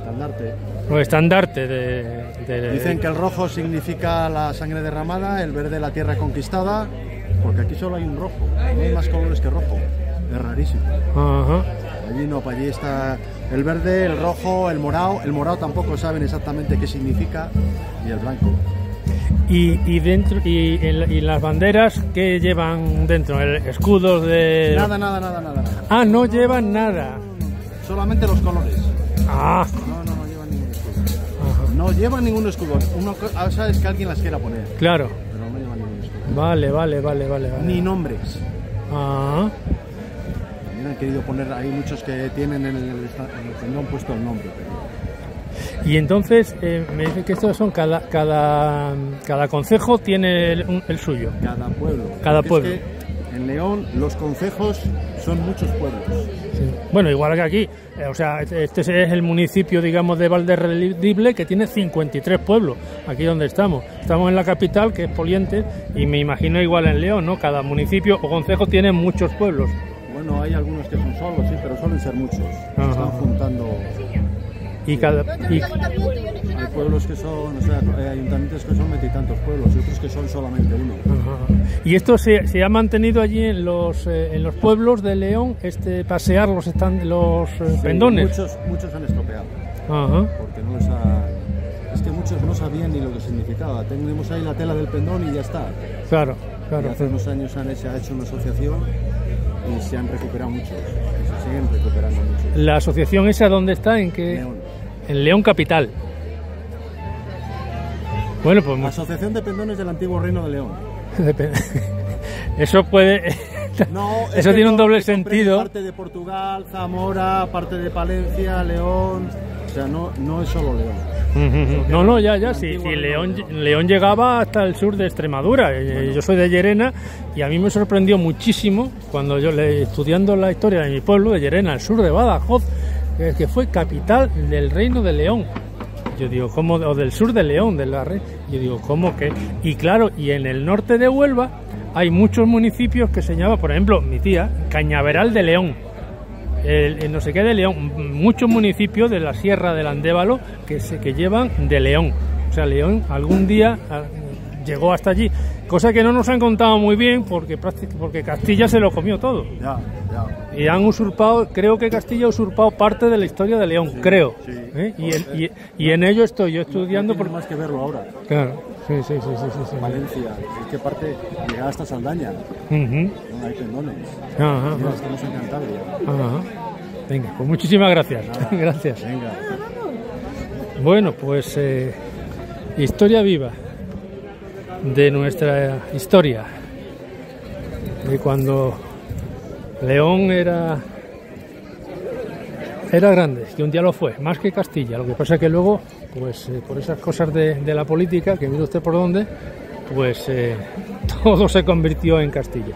estandarte. O estandarte de, de... Dicen que el rojo significa la sangre derramada, el verde la tierra conquistada, porque aquí solo hay un rojo, no hay más colores que rojo. Es rarísimo. Ajá. Allí no, para allí está el verde, el rojo, el morado. El morado tampoco saben exactamente qué significa, y el blanco. Y, y dentro y, y las banderas que llevan dentro, el escudos de... Nada, nada, nada, nada. nada. Ah, no llevan nada. Solamente los colores. Ah. No, no, no llevan ningún escudo. Ajá. No llevan ningún escudo. Una cosa es que alguien las quiera poner. Claro. Pero no llevan ningún escudo. Vale, vale, vale, vale. vale. Ni nombres. Ah. También han querido poner, hay muchos que tienen en el, en el pendón puesto el nombre. Pero... Y entonces eh, me dice que estos son cada cada cada concejo tiene el, el suyo. Cada pueblo. Cada Porque pueblo. Es que en León los concejos son muchos pueblos. Sí. Bueno, igual que aquí. Eh, o sea, este es el municipio, digamos, de Valderredible, que tiene cincuenta y tres pueblos. Aquí donde estamos. Estamos en la capital, que es Poliente, y me imagino igual en León, ¿no? Cada municipio o concejo tiene muchos pueblos. Bueno, hay algunos que son solos, sí, pero suelen ser muchos. Se Ajá. están juntando. Y cada y... Hay pueblos que son, o sea, hay ayuntamientos que son veintitantos pueblos y otros que son solamente uno. Ajá. Y esto se, se ha mantenido allí en los eh, en los pueblos de León, este pasear los están los eh, Sí, pendones. Muchos, muchos han estropeado. Ajá. Porque no les ha... Es que muchos no sabían ni lo que significaba. Tenemos ahí la tela del pendón y ya está. Claro, claro. Y hace unos años han, se ha hecho una asociación y se han recuperado muchos. Se siguen recuperando muchos. La asociación esa, ¿dónde está? ¿En qué? León. En León capital. Bueno, pues Asociación de Pendones del Antiguo Reino de León. Eso puede... No, eso tiene un doble sentido. Parte de Portugal, Zamora, parte de Palencia, León... O sea, no, no es solo León. No, no, ya, ya, sí, sí, León, León llegaba hasta el sur de Extremadura. Bueno. Yo soy de Llerena y a mí me sorprendió muchísimo cuando yo, le, estudiando la historia de mi pueblo, de Llerena, al sur de Badajoz, que fue capital del Reino de León. Yo digo, ¿cómo? O del sur de León, de la red. Yo digo, ¿cómo que? Y claro, y en el norte de Huelva hay muchos municipios que se llama, por ejemplo, mi tía, Cañaveral de León. El, el no sé qué de León, muchos municipios de la Sierra del Andévalo que se que llevan de León. O sea, León algún día a, llegó hasta allí, cosa que no nos han contado muy bien porque porque Castilla se lo comió todo. Ya, ya. Y han usurpado, creo que Castilla ha usurpado parte de la historia de León, sí, creo. Sí. ¿Eh? Y, en, y, y en ello estoy yo estudiando. No por más que verlo ahora. Claro, sí, sí, sí, sí, sí, sí. Valencia, es que parte llegaba hasta Saldaña. Uh-huh. No hay pendones. Ajá, y ahora estamos en Cantabria. Ajá. Venga, pues muchísimas gracias. Nada. Gracias. Venga. Bueno, pues eh, historia viva de nuestra historia, de cuando León era era grande, que un día lo fue, más que Castilla. Lo que pasa es que luego, pues eh, por esas cosas de, de la política, que mire usted por dónde, pues eh, todo se convirtió en Castilla.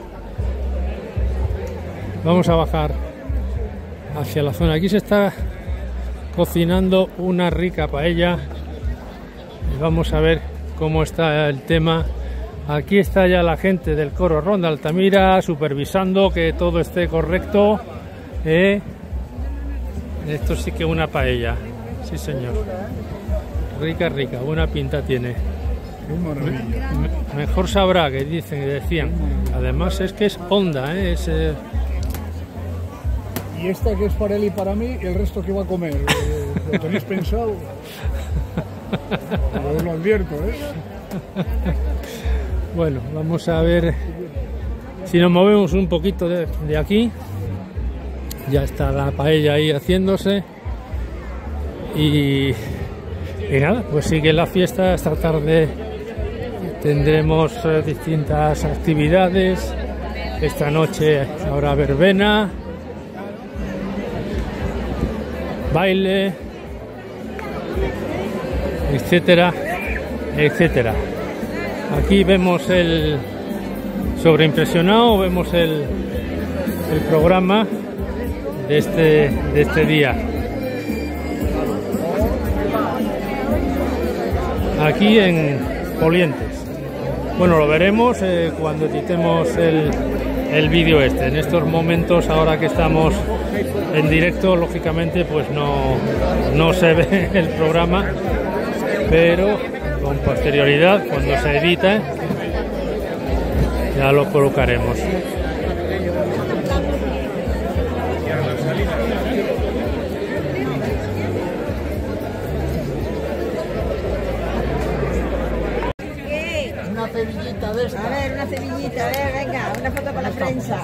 Vamos a bajar hacia la zona. Aquí se está cocinando una rica paella y vamos a ver cómo está el tema. Aquí está ya la gente del coro Ronda Altamira supervisando que todo esté correcto. ¿Eh? Esto sí que es una paella, sí señor, rica, rica, buena pinta tiene. Me, mejor sabrá, que dicen, que decían. Además es que es honda, ¿eh? Es, eh... Y esta que es para él y para mí, y el resto que va a comer. ¿Lo tenéis pensado? Os lo advierto, ¿eh? Bueno, vamos a ver si nos movemos un poquito de, de aquí. Ya está la paella ahí haciéndose. Y, y nada, pues sigue la fiesta. Esta tarde tendremos eh, distintas actividades. Esta noche habrá verbena, baile, etcétera, etcétera. Aquí vemos el sobreimpresionado, vemos el, el programa de este, de este día. Aquí en Polientes. Bueno, lo veremos eh, cuando editemos el, el vídeo este. En estos momentos, ahora que estamos en directo, lógicamente pues no, no se ve el programa, pero con posterioridad, cuando se edite, ya lo colocaremos. Una cebillita de esta. A ver, una cebillita, a ver, venga, una foto con la prensa.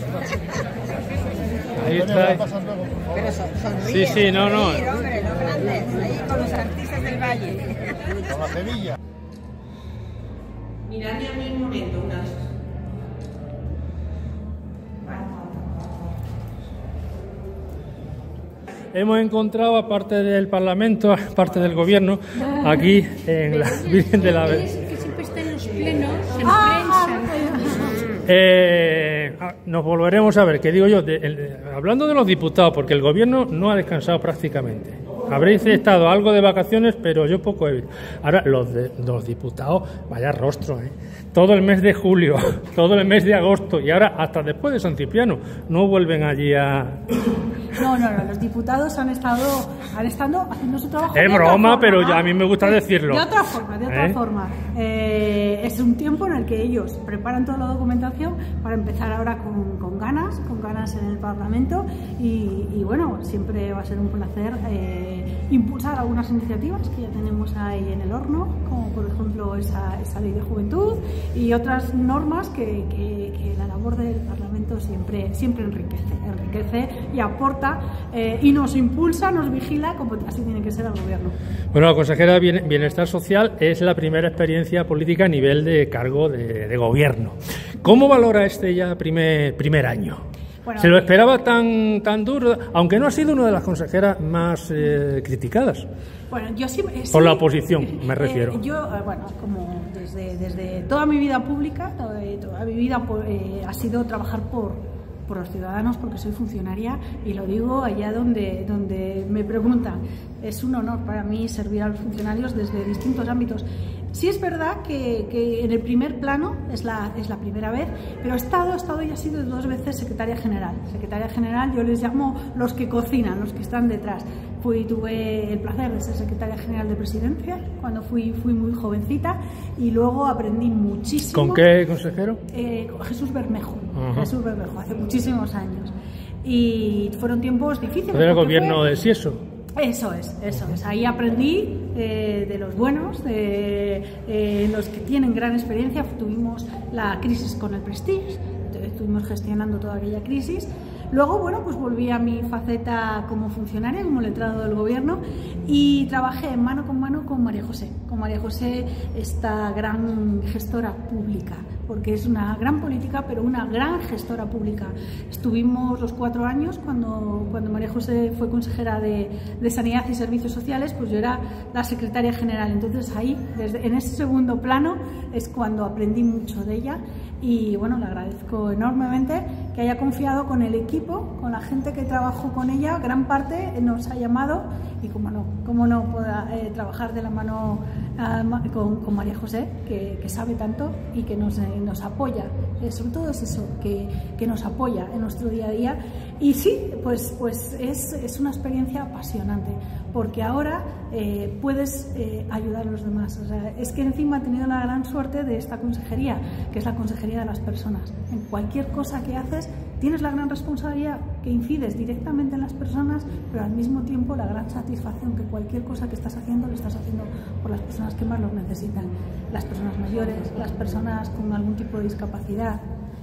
Ahí está. Pero son, Sí, sonríe, sí, no, no. sonríe, hombre, los grandes, ahí con los artistas del valle. Con la cebilla. Miradme a mí un momento, unas. Hemos encontrado, aparte del Parlamento, aparte del Gobierno, aquí en la Virgen de la Es que siempre está en los plenos, en Ah, prensa. Eh, nos volveremos a ver, que digo yo, de, el, hablando de los diputados, porque el Gobierno no ha descansado prácticamente. Habréis estado algo de vacaciones, pero yo poco he visto. Ahora, los, de, los diputados, vaya rostro, ¿eh? Todo el mes de julio, todo el mes de agosto, y ahora hasta después de San Cipriano, no vuelven allí a... No, no, no, los diputados han estado, han estado haciendo su trabajo. Es de otra broma, forma, pero ¿no? ya a mí me gusta decirlo. De otra forma, de otra ¿Eh? forma. Eh, es un tiempo en el que ellos preparan toda la documentación para empezar ahora con, con ganas, con ganas en el Parlamento y, y bueno, siempre va a ser un placer eh, impulsar algunas iniciativas que ya tenemos ahí en el horno, como por ejemplo esa, esa ley de juventud y otras normas que, que, que la labor del Parlamento siempre, siempre enriquece, enriquece y aporta eh, y nos impulsa, nos vigila, como así tiene que ser el Gobierno. Bueno, la consejera de Bienestar Social es la primera experiencia política a nivel de cargo de, de Gobierno. ¿Cómo valora este ya primer, primer año? Bueno, ¿Se lo esperaba tan, tan duro? Aunque no ha sido una de las consejeras más eh, criticadas. Bueno, yo sí, eh, Por sí, la oposición, me refiero. Eh, yo, eh, bueno, como desde, desde toda mi vida pública, toda, toda mi vida eh, ha sido trabajar por, por los ciudadanos, porque soy funcionaria y lo digo allá donde, donde me preguntan. Es un honor para mí servir a los funcionarios desde distintos ámbitos. Sí es verdad que, que en el primer plano es la, es la primera vez, pero he estado, he estado y he sido dos veces secretaria general. Secretaria general yo les llamo los que cocinan, los que están detrás. Fui, tuve el placer de ser secretaria general de Presidencia cuando fui, fui muy jovencita y luego aprendí muchísimo. ¿Con qué consejero? Eh, Jesús Bermejo, Ajá. Jesús Bermejo, hace muchísimos años. Y fueron tiempos difíciles. Del porque gobierno fue- de Sieso. Eso es, eso es. Ahí aprendí eh, de los buenos, de eh, los que tienen gran experiencia. Tuvimos la crisis con el Prestige, estuvimos gestionando toda aquella crisis. Luego, bueno, pues volví a mi faceta como funcionaria, como letrado del Gobierno y trabajé mano con mano con María José, con María José, esta gran gestora pública, porque es una gran política, pero una gran gestora pública. Estuvimos los cuatro años cuando, cuando María José fue consejera de, de Sanidad y Servicios Sociales, pues yo era la secretaria general. Entonces ahí, desde, en ese segundo plano, es cuando aprendí mucho de ella y bueno, le agradezco enormemente que haya confiado con el equipo, con la gente que trabajó con ella. Gran parte nos ha llamado y cómo no, cómo no pueda eh, trabajar de la mano uh, con, con María José, que, que sabe tanto y que nos, eh, nos apoya. Eh, sobre todo es eso, que, que nos apoya en nuestro día a día. Y sí, pues, pues es, es una experiencia apasionante, porque ahora eh, puedes eh, ayudar a los demás. O sea, es que encima he tenido la gran suerte de esta consejería, que es la consejería de las personas. En cualquier cosa que haces tienes la gran responsabilidad que incides directamente en las personas, pero al mismo tiempo la gran satisfacción que cualquier cosa que estás haciendo lo estás haciendo por las personas que más lo necesitan, las personas mayores, las personas con algún tipo de discapacidad,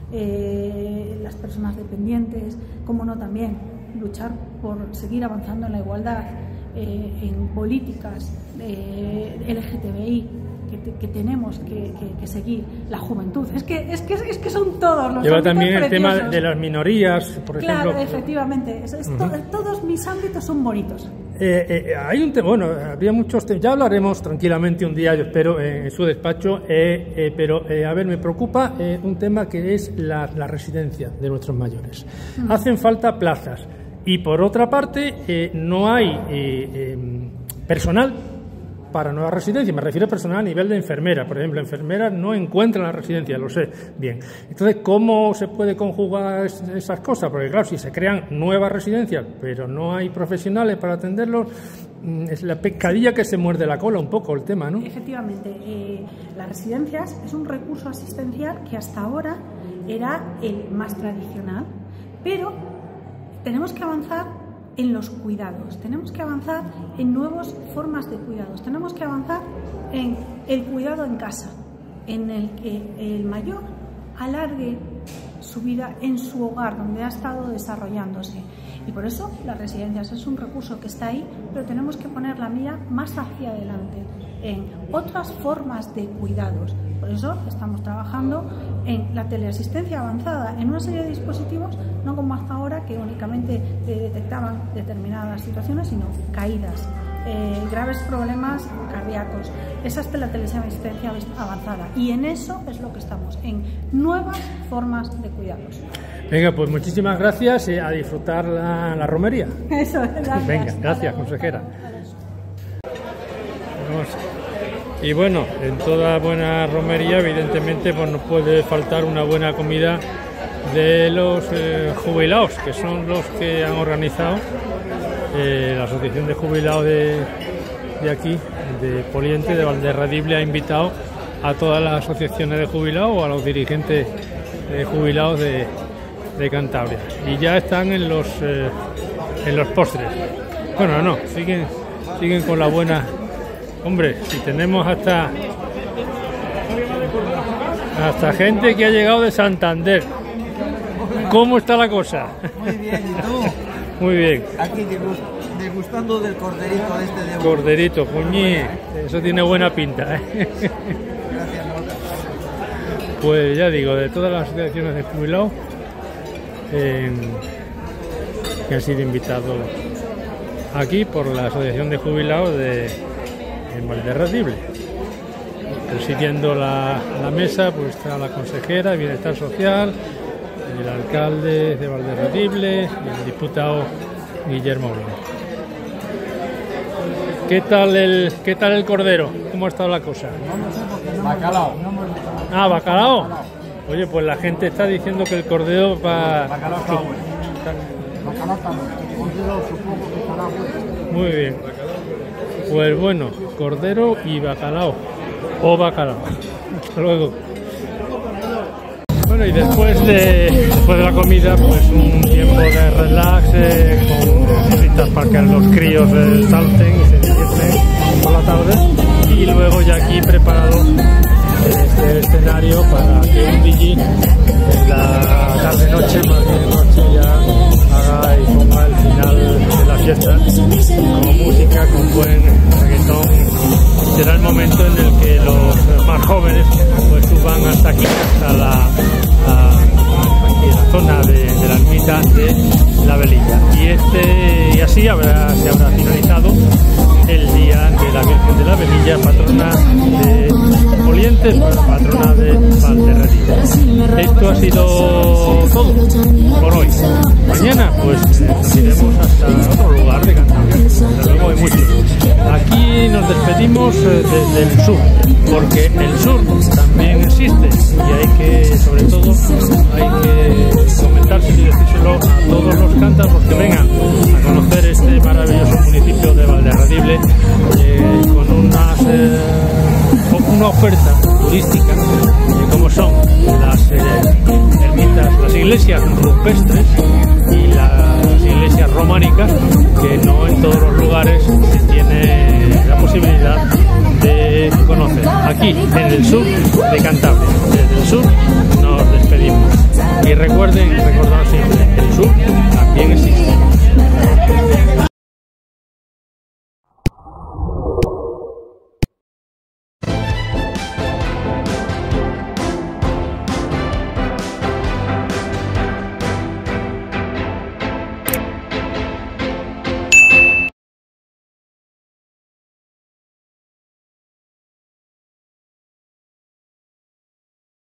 eh, las personas dependientes, como no también luchar por seguir avanzando en la igualdad, eh, en políticas eh, L G T B I, que, te, que tenemos que, que, que seguir, la juventud. Es que, es que, es que son todos los Lleva ámbitos también el tema preciosos. de las minorías, por Claro, ejemplo. efectivamente. Es, es Uh-huh. to, todos mis ámbitos son bonitos. Eh, eh, hay un tema, bueno, habría muchos temas, ya hablaremos tranquilamente un día, yo espero, eh, en su despacho, eh, eh, pero eh, a ver, me preocupa eh, un tema que es la, la residencia de nuestros mayores. Mm. Hacen falta plazas y por otra parte eh, no hay eh, eh, personal para nuevas residencias. Me refiero a personal a nivel de enfermera. Por ejemplo, enfermeras no encuentran la residencia, lo sé bien. Entonces, ¿cómo se puede conjugar esas cosas? Porque claro, si se crean nuevas residencias, pero no hay profesionales para atenderlos, es la pescadilla que se muerde la cola un poco el tema, ¿no? Efectivamente, eh, las residencias es un recurso asistencial que hasta ahora era el más tradicional, pero tenemos que avanzar en los cuidados, tenemos que avanzar en nuevas formas de cuidados, tenemos que avanzar en el cuidado en casa, en el que el mayor alargue su vida en su hogar, donde ha estado desarrollándose. Y por eso las residencias es un recurso que está ahí, pero tenemos que poner la mira más hacia adelante, en otras formas de cuidados. Por eso estamos trabajando en la teleasistencia avanzada, en una serie de dispositivos, no como hasta ahora, que únicamente detectaban determinadas situaciones, sino caídas, eh, graves problemas cardíacos. Esa es la teleasistencia avanzada, y en eso es lo que estamos, en nuevas formas de cuidados. Venga, pues muchísimas gracias y a disfrutar la, la romería. Eso, gracias. Venga, gracias, consejera. Vamos. Y bueno, en toda buena romería, evidentemente, pues no puede faltar una buena comida de los eh, jubilados, que son los que han organizado eh, la Asociación de Jubilados de, de aquí, de Poliente, de Valderredible, ha invitado a todas las asociaciones de jubilados o a los dirigentes de jubilados de, de Cantabria. Y ya están en los, eh, en los postres. Bueno, no, siguen, siguen con la buena... Hombre, si tenemos hasta hasta gente que ha llegado de Santander. ¿Cómo está la cosa? Muy bien, ¿y tú? Muy bien. Aquí degustando del corderito este de... Corderito, puñí. Eso tiene buena pinta, ¿eh? Gracias. Pues ya digo, de todas las asociaciones de jubilados eh, que han sido invitados aquí por la Asociación de Jubilados de en Valderredible. Presidiendo la, la mesa pues está la consejera de Bienestar Social, el alcalde de Valderredible y el diputado Guillermo Blanco. ¿Qué tal el qué tal el cordero? ¿Cómo ha estado la cosa? Bacalao. Ah, bacalao. Oye, pues la gente está diciendo que el cordero va... Bacalao está bueno. Bacalao está bueno. Cordero supongo que estará bueno. Muy bien. Pues bueno, cordero y bacalao, o bacalao. Hasta luego. Bueno, y después de, después de la comida, pues un tiempo de relax, eh, con cositas para que los críos eh, salten y se divierten por la tarde. Y luego ya aquí preparado este escenario para que un D J en la tarde-noche, más bien noche, ya haga y ponga el final de la fiesta con música, con buen reggaetón. Será el momento en el que los más jóvenes pues suban hasta aquí, hasta la, a, aquí, la zona de, de la ermita de la Velilla. Y este y así habrá, se habrá finalizado el día de la Virgen de la Velilla, patrona de Poliente, patrona de Valderredible. Esto ha sido todo por hoy. Mañana pues nos iremos hasta otro lugar de Cantabria. Desde luego hay muchos. Aquí nos despedimos desde el sur, porque el sur también existe y hay que, sobre todo, hay que comentárselo y decírselo a todos los cántabros que vengan a conocer este maravilloso municipio de Valderredible eh, con unas eh, una oferta turística eh, como son las eh, ermitas, las iglesias rupestres y las iglesias románicas, que no en todos los lugares se tiene la posibilidad de conocer. Aquí en el sur de Cantabria, desde el sur nos despedimos y recuerden, recordad siempre